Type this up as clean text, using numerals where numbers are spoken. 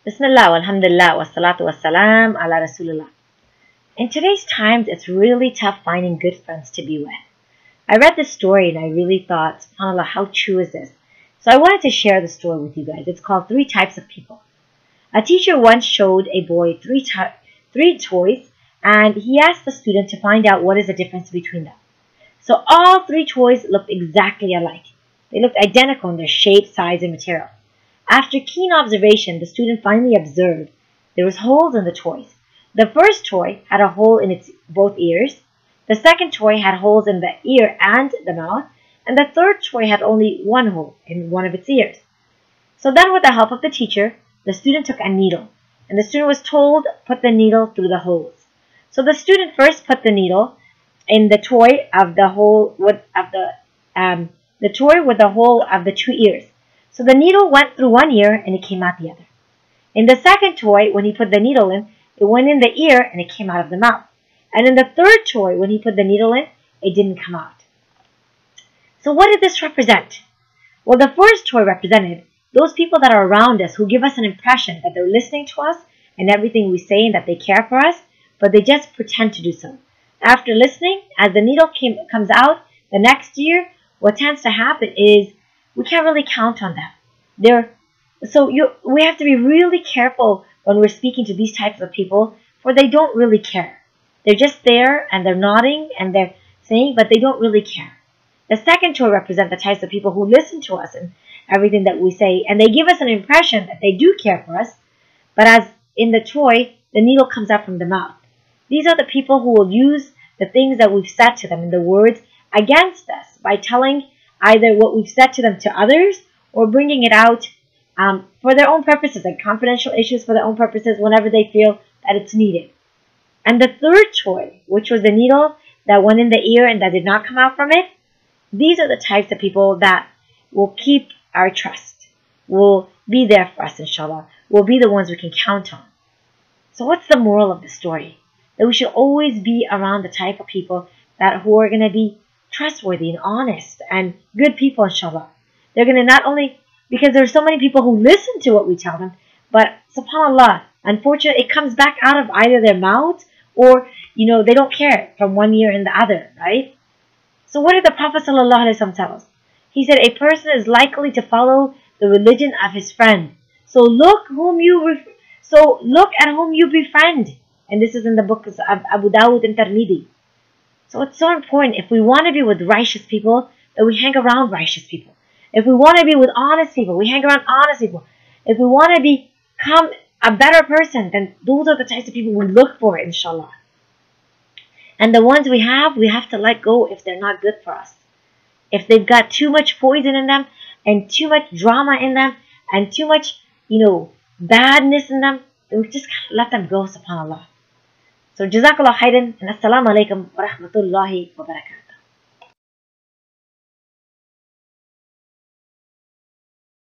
Bismillah, walhamdulillah, wassalatu wassalam ala rasulullah. In today's times, it's really tough finding good friends to be with. I read this story and I really thought, subhanAllah, how true is this? So I wanted to share the story with you guys. It's called 3 Types of People. A teacher once showed a boy three toys, and he asked the student to find out what is the difference between them. So all 3 toys looked exactly alike. They looked identical in their shape, size, and material. After keen observation, the student finally observed there was holes in the toys. The first toy had a hole in its both ears. The second toy had holes in the ear and the mouth. And the third toy had only one hole in one of its ears. So then, with the help of the teacher, the student took a needle. And the student was told, put the needle through the holes. So the student first put the needle in the toy of the hole with the toy with the hole of the 2 ears. So the needle went through one ear and it came out the other. In the second toy, when he put the needle in, it went in the ear and it came out of the mouth. And in the third toy, when he put the needle in, it didn't come out. So what did this represent? Well, the first toy represented those people that are around us who give us an impression that they're listening to us and everything we say and that they care for us, but they just pretend to do so. After listening, as the needle comes out the next year, what tends to happen is we can't really count on them. We have to be really careful when we're speaking to these types of people, for they don't really care. They're just there and they're nodding and they're saying, but they don't really care. The second toy represents the types of people who listen to us and everything that we say, and they give us an impression that they do care for us, but as in the toy, the needle comes out from the mouth. These are the people who will use the things that we've said to them in the words against us by telling either what we've said to them to others or bringing it out for their own purposes, like confidential issues for their own purposes whenever they feel that it's needed. And the third toy, which was the needle that went in the ear and that did not come out from it, these are the types of people that will keep our trust, will be there for us, inshallah, will be the ones we can count on. So what's the moral of the story? That we should always be around the type of people who are going to be trustworthy and honest and good people, inshallah. They're going to not only, because there are so many people who listen to what we tell them, but subhanAllah, unfortunately, it comes back out of either their mouths or, they don't care from one ear and the other, right? So what did the Prophet ﷺ tell us? He said, a person is likely to follow the religion of his friend. So look at whom you befriend. And this is in the books of Abu Dawud and Tirmidhi. So it's so important, if we want to be with righteous people, that we hang around righteous people. If we want to be with honest people, we hang around honest people. If we want to become a better person, then those are the types of people we look for, inshallah. And the ones we have to let go if they're not good for us. If they've got too much poison in them, and too much drama in them, and too much, badness in them, then we just gotta let them go, subhanAllah. So, Jazakallah khairan, and Assalamu alaikum wa rahmatullahi wa barakatuh.